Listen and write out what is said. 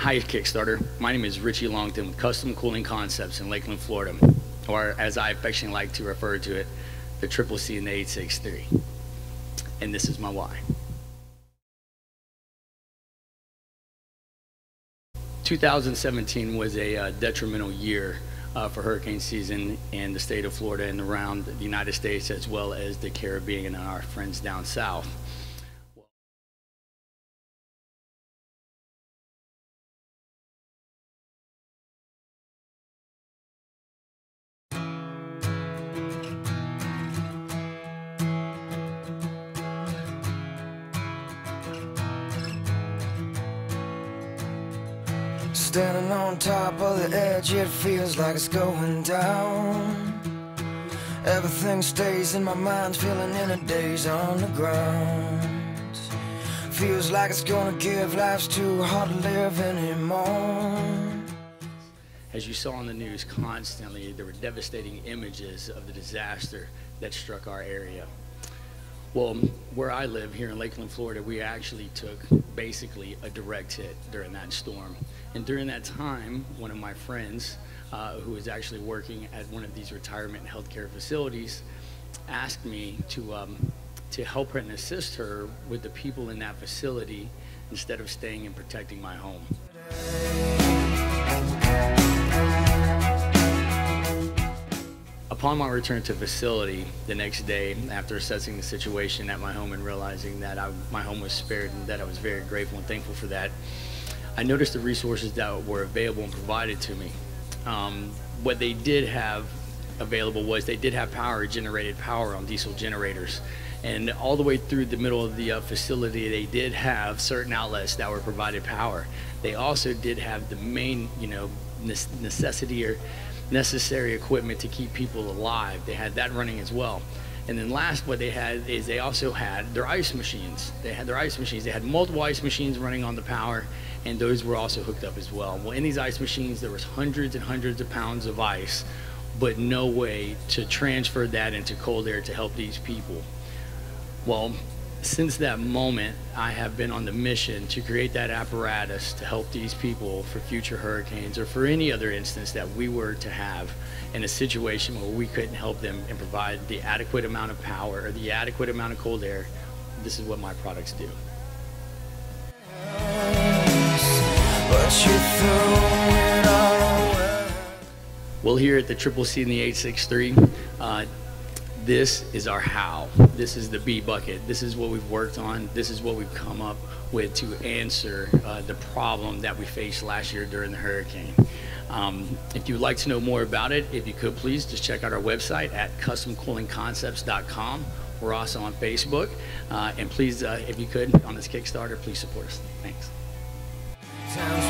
Hi, Kickstarter. My name is Richie Longton with Custom Cooling Concepts in Lakeland, Florida, or as I affectionately like to refer to it, the Triple C and the 863. And this is my why. 2017 was a detrimental year for hurricane season in the state of Florida and around the United States, as well as the Caribbean and our friends down south. Standing on top of the edge, it feels like it's going down. Everything stays in my mind, feeling in a daze on the ground. Feels like it's gonna give, life's too hard to live anymore. As you saw on the news constantly, there were devastating images of the disaster that struck our area. Well, where I live here in Lakeland, Florida, we actually took basically a direct hit during that storm. And during that time, one of my friends, who was actually working at one of these retirement healthcare facilities, asked me to help her and assist her with the people in that facility instead of staying and protecting my home. Upon my return to the facility the next day, after assessing the situation at my home and realizing that my home was spared and that I was very grateful and thankful for that, I noticed the resources that were available and provided to me. What they did have available was they did have generated power on diesel generators. And all the way through the middle of the facility, they did have certain outlets that were provided power. They also did have the main, necessity or necessary equipment to keep people alive. They had that running as well. And then last, what they had is they also had their ice machines. They had multiple ice machines running on the power, and those were also hooked up as well. Well, in these ice machines, there was hundreds and hundreds of pounds of ice, but no way to transfer that into cold air to help these people. Well, since that moment, I have been on the mission to create that apparatus to help these people for future hurricanes or for any other instance that we were to have in a situation where we couldn't help them and provide the adequate amount of power or the adequate amount of cold air. This is what my products do. Well, here at the Triple C and the 863, this is our how. This is the B bucket. This is what we've worked on. This is what we've come up with to answer the problem that we faced last year during the hurricane. If you would like to know more about it, if you could please just check out our website at customcoolingconcepts.com. We're also on Facebook. And please, if you could, on this Kickstarter, please support us. Thanks.